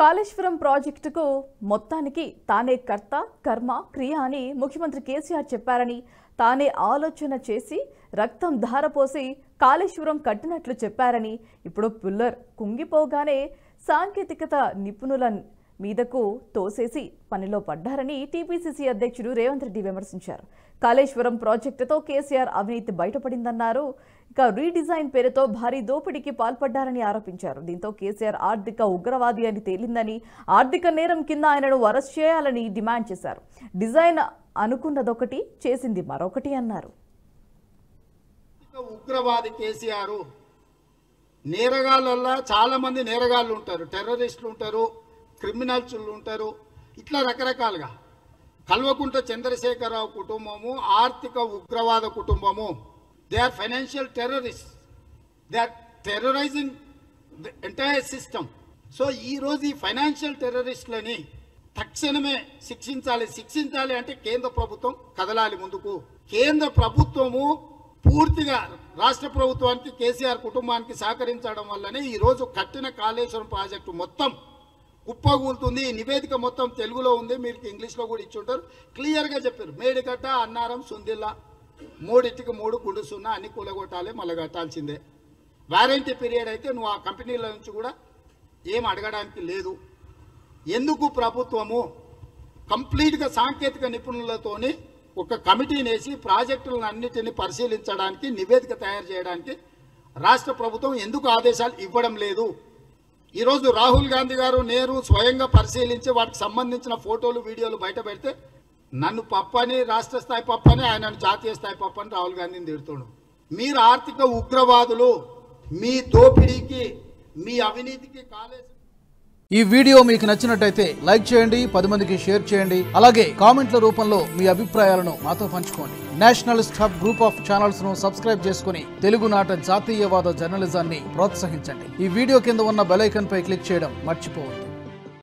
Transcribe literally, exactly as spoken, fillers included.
కాళేశ్వరం ప్రాజెక్టుకు మొత్తానికి తానే కర్త కర్మ క్రియ అని ముఖ్యమంత్రి కేసీఆర్ చెప్పారని, తానే ఆలోచన చేసి రక్తం ధారపోసి కాళేశ్వరం కట్టినట్లు చెప్పారని, ఇప్పుడు పిల్లర్ కుంగిపోగానే సాంకేతికత నిపుణుల మీదకు తోసేసి పనిలో పడ్డారని టీపీసీసీ అధ్యక్షుడు రేవంత్ రెడ్డి విమర్శించారు. కాళేశ్వరం ప్రాజెక్టుతో కేసీఆర్ అవినీతి బయటపడిందన్నారు. ఇక రీడిజైన్ పేరుతో భారీ దోపిడీకి పాల్పడ్డారని ఆరోపించారు. దీంతో కేసీఆర్ ఆర్థిక ఉగ్రవాది అని తేలిందని, ఆర్థిక నేరం కింద ఆయనను అరెస్ట్ చేయాలని డిమాండ్ చేశారు. డిజైన్ అనుకున్నదొకటి, చేసింది మరొకటి అన్నారు. ఉగ్రవాది కేసీఆర్ నేరగాళ్ళల్లో చాలా మంది నేరగాళ్ళు ఉంటారు, టెర్రరిస్టులు ఉంటారు, క్రిమినల్స్ ఉంటారు, ఇట్లా రకరకాలుగా. కల్వకుంట్ల చంద్రశేఖరరావు కుటుంబము ఆర్థిక ఉగ్రవాద కుటుంబము. They are financial terrorist, they are terrorizing the entire system. So ఈరోజు ఈ ఫైనాన్షియల్ టెర్రరిస్టులని తక్షణమే శిక్షించాలి. శిక్షించాలి అంటే కేంద్ర ప్రభుత్వం కదలాలి ముందుకు. కేంద్ర ప్రభుత్వము పూర్తిగా రాష్ట్ర ప్రభుత్వానికి, కేసీఆర్ కుటుంబానికి సహకరించడం వల్లనే ఈరోజు కట్టిన కాళేశ్వరం ప్రాజెక్టు మొత్తం కుప్పగూలుతుంది. ఈ నివేదిక మొత్తం తెలుగులో ఉంది, మీరు ఇంగ్లీష్లో కూడా ఇచ్చుంటారు. క్లియర్గా చెప్పారు, మేడిగడ్డ, అన్నారం, సుందిల్లా మూడింటికి మూడు గుండుసున్నా అన్ని కూలగొట్టాలి, మళ్ళీ కట్టాల్సిందే. వారంటీ పీరియడ్ అయితే నువ్వు ఆ కంపెనీల నుంచి కూడా ఏం అడగడానికి లేదు. ఎందుకు ప్రభుత్వము కంప్లీట్గా సాంకేతిక నిపుణులతోని ఒక కమిటీని వేసి ప్రాజెక్టులను అన్నిటిని పరిశీలించడానికి, నివేదిక తయారు చేయడానికి రాష్ట్ర ప్రభుత్వం ఎందుకు ఆదేశాలు ఇవ్వడం లేదు? ఈరోజు రాహుల్ గాంధీ గారు నేను స్వయంగా పరిశీలించి వాటికి సంబంధించిన ఫోటోలు, వీడియోలు బయట పెడితే నన్ను పప్పని, రాష్ట్ర స్థాయి పప్పని, ఆయనను జాతీయ స్థాయి పప్పని రాహుల్ గాంధీని తిడుతున్నాడు. మీరు ఆర్థిక ఉగ్రవాదులు, మీ దోపిడీకి, మీ అవినీతికి కాళేశ్వరం. ఈ వీడియో మీకు నచ్చినట్టయితే లైక్ చేయండి, పది మందికి షేర్ చేయండి. అలాగే కామెంట్ల రూపంలో మీ అభిప్రాయాలను మాతో పంచుకోండి. Nationalist hub group of channels ను సబ్స్క్రైబ్ చేసుకుని తెలుగునాట జాతీయవాద జర్నలిజాన్ని ప్రోత్సహించండి. ఈ వీడియో కింద ఉన్న బెల్ ఐకాన్ పై క్లిక్ చేయడం మర్చిపోవద్దు.